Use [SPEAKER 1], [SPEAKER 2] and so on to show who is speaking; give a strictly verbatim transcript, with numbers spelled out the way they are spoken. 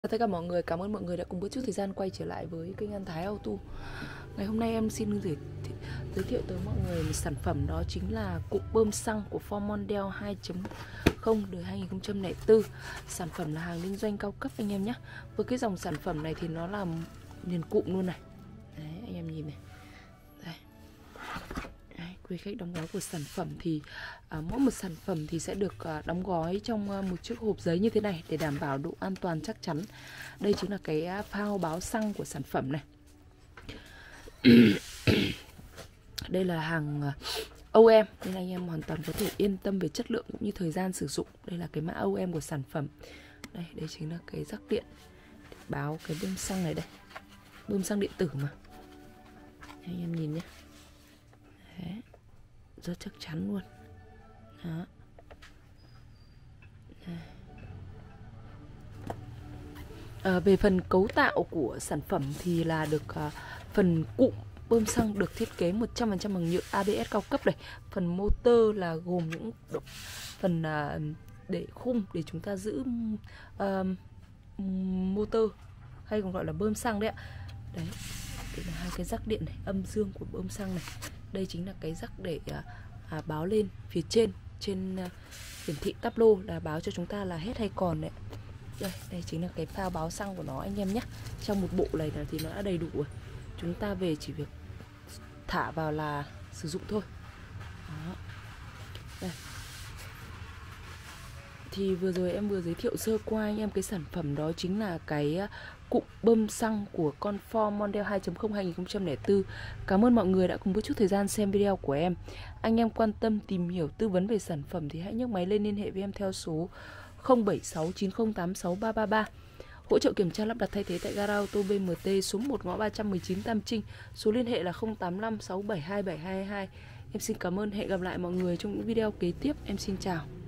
[SPEAKER 1] Tất cả mọi người, cảm ơn mọi người đã cùng bớt chút thời gian quay trở lại với kênh An Thái Auto. Ngày hôm nay em xin giới, giới thiệu tới mọi người một sản phẩm, đó chính là cụm bơm xăng của Ford Mondeo hai chấm không đời hai nghìn không trăm lẻ bốn. Sản phẩm là hàng liên doanh cao cấp anh em nhé. Với cái dòng sản phẩm này thì nó là liền cụm luôn này. Đấy, anh em nhìn này. Đây. Đấy, quy cách đóng gói của sản phẩm thì à, mỗi một sản phẩm thì sẽ được à, đóng gói trong à, một chiếc hộp giấy như thế này để đảm bảo độ an toàn chắc chắn. Đây chính là cái à, phao báo xăng của sản phẩm này. Đây là hàng à, o em nên anh em hoàn toàn có thể yên tâm về chất lượng cũng như thời gian sử dụng. Đây là cái mã o em của sản phẩm. Đây, đây chính là cái rắc điện để báo cái bơm xăng này đây. Bơm xăng điện tử mà. Anh em nhìn nhé. Đấy, rất chắc chắn luôn. Đó. À, về phần cấu tạo của sản phẩm thì là được à, phần cụm bơm xăng được thiết kế một trăm phần trăm bằng nhựa a bê ét cao cấp này. Phần motor là gồm những phần à, để khung để chúng ta giữ à, motor hay còn gọi là bơm xăng đấy ạ. Đấy, đây là hai cái rắc điện này, âm dương của bơm xăng này. Đây chính là cái rắc để à, à, báo lên phía trên trên à, hiển thị táp lô là báo cho chúng ta là hết hay còn đấy. Đây, đây chính là cái phao báo xăng của nó anh em nhé. Trong một bộ này là thì nó đã đầy đủ rồi. Chúng ta về chỉ việc thả vào là sử dụng thôi. Đó. Đây. Thì vừa rồi em vừa giới thiệu sơ qua anh em cái sản phẩm, đó chính là cái cụm bơm xăng của con Ford Mondeo hai chấm không hai nghìn không trăm lẻ bốn. Cảm ơn mọi người đã cùng một chút thời gian xem video của em. Anh em quan tâm tìm hiểu tư vấn về sản phẩm thì hãy nhấc máy lên liên hệ với em theo số không bảy sáu chín không tám sáu ba ba ba. Hỗ trợ kiểm tra lắp đặt thay thế tại gara ô tô bê em tê số một ngõ ba trăm mười chín Tam Trinh. Số liên hệ là không tám năm sáu bảy hai bảy hai hai. Em xin cảm ơn, hẹn gặp lại mọi người trong những video kế tiếp. Em xin chào.